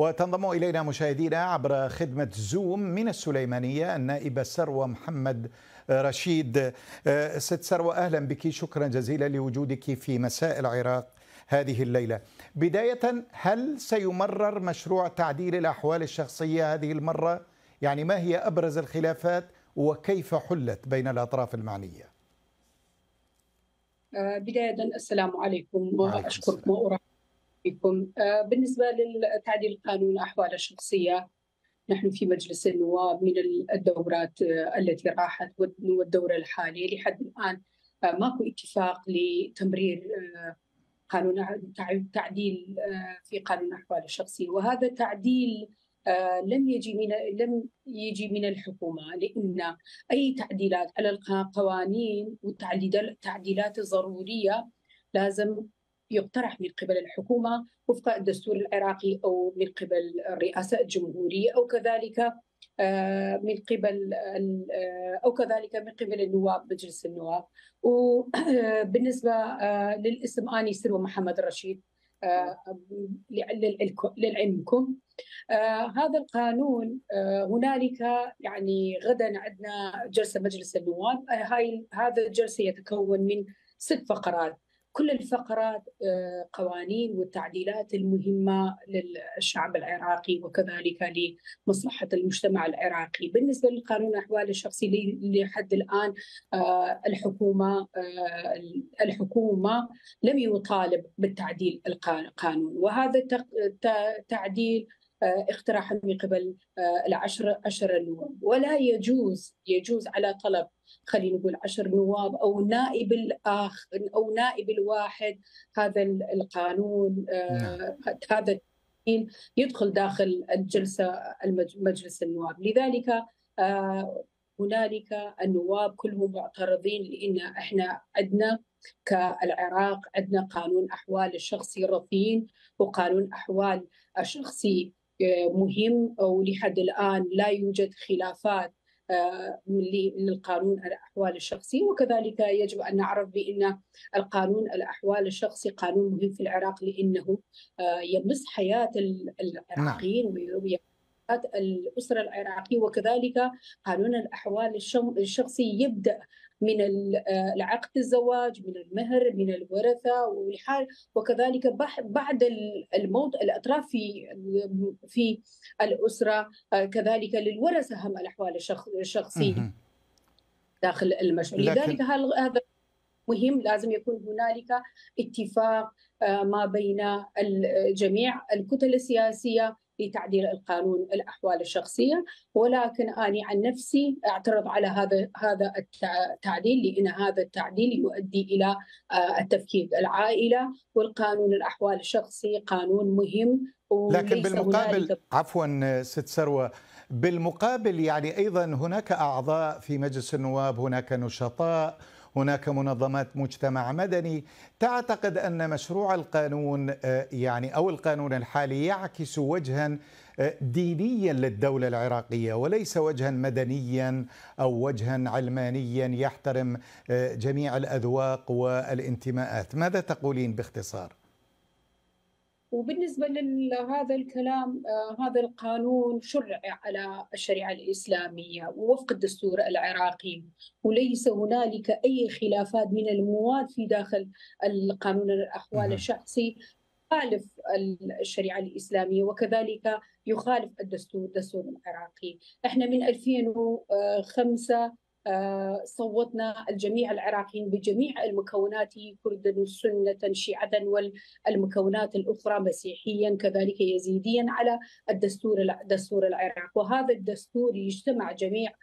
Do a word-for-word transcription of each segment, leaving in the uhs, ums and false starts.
وتنضم إلينا مشاهدينا عبر خدمة زوم من السليمانية النائبة سروة محمد رشيد. ست سروة، أهلا بك، شكرا جزيلا لوجودك في مساء العراق هذه الليلة. بداية، هل سيمرر مشروع تعديل الأحوال الشخصية هذه المرة؟ يعني ما هي أبرز الخلافات وكيف حلت بين الأطراف المعنية؟ بداية السلام عليكم وأشكركم وأرحب بكم. بالنسبة للتعديل قانون الأحوال الشخصية، نحن في مجلس النواب من الدورات التي راحت والدورة الحالية لحد الآن ماكو اتفاق لتمرير قانون تعديل في قانون الأحوال الشخصية، وهذا تعديل لم يجي من لم يجي من الحكومة، لأن أي تعديلات على القوانين والتعديلات الضرورية لازم يقترح من قبل الحكومة وفق الدستور العراقي أو من قبل الرئاسة الجمهورية أو كذلك من قبل أو كذلك من قبل النواب مجلس النواب. وبالنسبة للاسم أني سروة محمد رشيد لعلمكم، هذا القانون هنالك يعني غدا عندنا جلسة مجلس النواب. هاي هذا الجلسة يتكون من ست فقرات، كل الفقرات قوانين والتعديلات المهمة للشعب العراقي وكذلك لمصلحة المجتمع العراقي. بالنسبة للقانون الأحوال الشخصي لحد الآن الحكومة الحكومة لم يطالب بالتعديل القانون، وهذا التعديل اقترح من قبل العشر عشر النواب، ولا يجوز يجوز على طلب خلينا نقول عشر نواب او نائب الاخ او نائب الواحد هذا القانون آه هذا يدخل داخل الجلسه مجلس النواب. لذلك آه هنالك النواب كلهم معترضين، لان احنا عندنا كالعراق عندنا قانون احوال الشخصي رصين وقانون احوال الشخصي مهم، ولحد الآن لا يوجد خلافات للقانون الأحوال الشخصي. وكذلك يجب أن نعرف بأن القانون الأحوال الشخصي قانون مهم في العراق، لأنه يمس حياة العراقيين وحياة الأسرة العراقية. وكذلك قانون الأحوال الشخصي يبدأ من العقد الزواج، من المهر، من الورثة والحال، وكذلك بعد الموت الأطراف في في الأسرة، كذلك للورثة هم الأحوال الشخصية داخل المشروع. لذلك هذا مهم، لازم يكون هنالك اتفاق ما بين الجميع الكتل السياسية لتعديل القانون الأحوال الشخصية. ولكن أنا عن نفسي أعترض على هذا هذا التعديل، لأن هذا التعديل يؤدي إلى التفكيك العائلة، والقانون الأحوال الشخصي قانون مهم. لكن بالمقابل عفوا ست سروة، بالمقابل يعني أيضا هناك أعضاء في مجلس النواب، هناك نشطاء، هناك منظمات مجتمع مدني تعتقد أن مشروع القانون يعني أو القانون الحالي يعكس وجها دينيا للدولة العراقية وليس وجها مدنيا أو وجها علمانيا يحترم جميع الأذواق والانتماءات. ماذا تقولين باختصار؟ وبالنسبة لهذا الكلام، آه هذا القانون شرع على الشريعة الإسلامية ووفق الدستور العراقي، وليس هنالك أي خلافات من المواد في داخل القانون الأحوال الشخصي يخالف الشريعة الإسلامية، وكذلك يخالف الدستور الدستور العراقي. احنا من ألفين وخمسة آه صوتنا الجميع العراقيين بجميع المكونات، كردا سنة شيعة والمكونات الأخرى مسيحيا كذلك يزيديا، على الدستور الدستور العراق. وهذا الدستور يجتمع جميع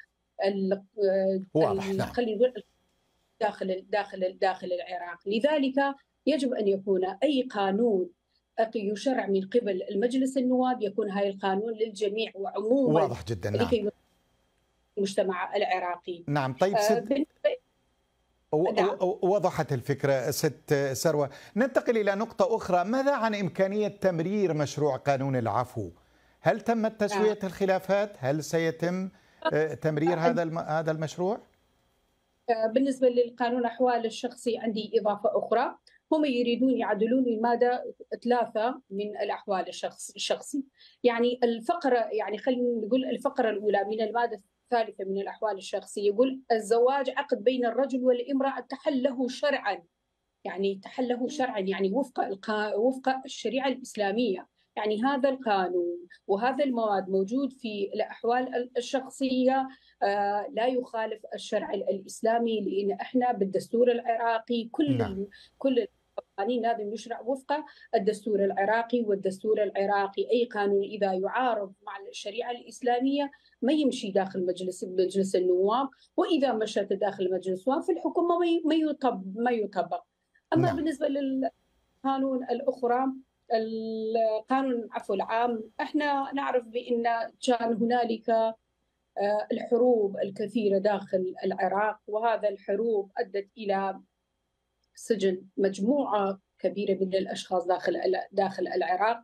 داخل داخل داخل العراق. لذلك يجب أن يكون أي قانون يشرع من قبل المجلس النواب يكون هاي القانون للجميع وعموما. واضح جدا. نعم. المجتمع العراقي. نعم. طيب ست نعم. وضحت الفكرة ست سروة. ننتقل إلى نقطة أخرى، ماذا عن إمكانية تمرير مشروع قانون العفو؟ هل تمت تسوية الخلافات؟ هل سيتم تمرير هذا هذا المشروع؟ بالنسبة للقانون الأحوال الشخصي عندي إضافة أخرى، هم يريدون يعدلون المادة ثلاثة من الأحوال الشخص الشخصي. يعني الفقرة، يعني خلينا نقول الفقرة الأولى من المادة الثالثة من الأحوال الشخصية يقول الزواج عقد بين الرجل والامرأة تحل له شرعا، يعني تحل له شرعا يعني وفق القا... وفق الشريعة الإسلامية. يعني هذا القانون وهذا المواد موجود في الأحوال الشخصية، آه لا يخالف الشرع الإسلامي، لأن احنا بالدستور العراقي كل نعم. ال... كل القوانين لازم يشرع وفق الدستور العراقي. والدستور العراقي أي قانون إذا يعارض مع الشريعة الإسلامية ما يمشي داخل مجلس مجلس النواب، وإذا مشت داخل مجلس النواب في الحكومة ما يطبق ما يطبق. أما نعم. بالنسبة للقانون الأخرى، القانون العفو العام، احنا نعرف بأن كان هنالك الحروب الكثيرة داخل العراق، وهذا الحروب أدت إلى سجن مجموعة كبيرة من الأشخاص داخل داخل العراق،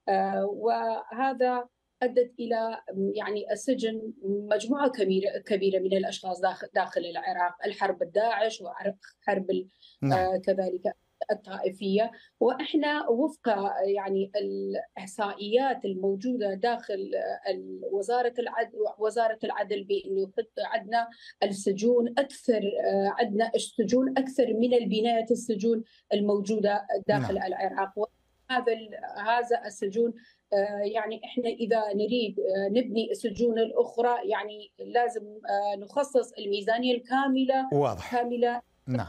وهذا أدت إلى يعني السجن مجموعة كبيرة كبيرة من الأشخاص داخل داخل العراق، الحرب الداعش وحرب نعم. كذلك الطائفية. وإحنا وفق يعني الإحصائيات الموجودة داخل وزارة العدل وزارة العدل بأنه عندنا السجون أكثر، عندنا السجون أكثر من البنايات السجون الموجودة داخل نعم. العراق. وهذا هذا السجون يعني احنا اذا نريد نبني السجون الاخرى يعني لازم نخصص الميزانيه الكامله واضح. كامله نعم.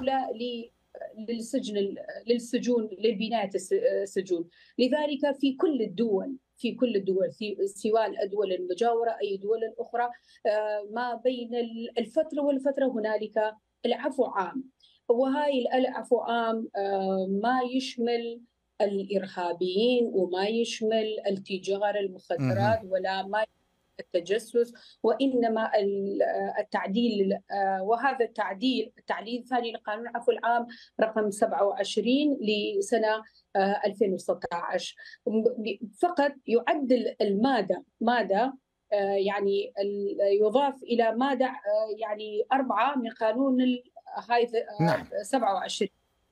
للسجن للسجون للبناية السجون. لذلك في كل الدول في كل الدول سواء الدول المجاورة أي دول أخرى ما بين الفترة والفترة هنالك العفو عام، وهاي العفو عام ما يشمل الإرهابيين وما يشمل التجار المخدرات ولا ما التجسس، وإنما التعديل. وهذا التعديل التعديل الثاني لقانون العفو العام رقم سبعة وعشرين لسنة ألفين وستة عشر فقط يعدل المادة مادة يعني يضاف إلى مادة يعني أربعة من قانون هاي سبعة وعشرين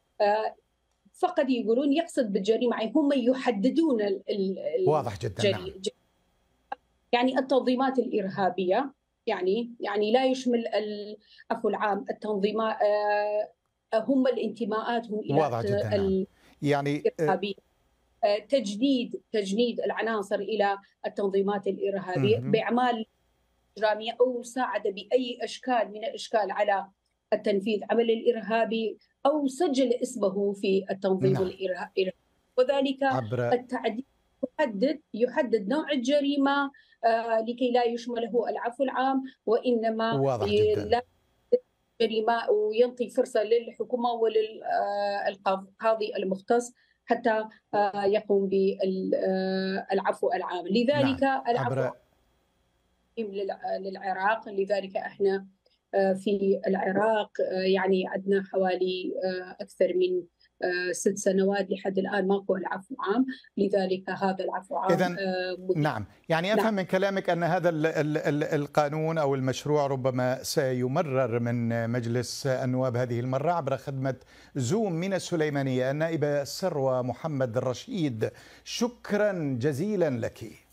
فقط يقولون يقصد بالجريمة هم يحددون واضح جدا. نعم. يعني التنظيمات الإرهابية، يعني يعني لا يشمل العفو العام التنظيمات هم الانتماءات هم إلى واضح جدا. نعم. يعني الإرهابية، تجنيد تجنيد العناصر إلى التنظيمات الإرهابية بأعمال إجرامية أو مساعدة بأي أشكال من الأشكال على التنفيذ عمل الإرهابي أو سجل اسمه في التنظيم نعم. الإرهابي، وذلك عبر... التعديل يحدد يحدد نوع الجريمة آه لكي لا يشمله العفو العام، وإنما لا جريمة وينطي فرصة للحكومة وللقاضي المختص حتى آه يقوم بالعفو العام. لذلك نعم. العفو عبر... للعراق. لذلك احنا في العراق يعني عندنا حوالي أكثر من ست سنوات لحد الآن ماكو العفو عام، لذلك هذا العفو عام. إذن نعم، يعني أفهم نعم. من كلامك أن هذا ال ال القانون أو المشروع ربما سيمرر من مجلس النواب هذه المرة عبر خدمة زوم من السليمانية. النائبة سروة محمد الرشيد، شكرا جزيلا لك.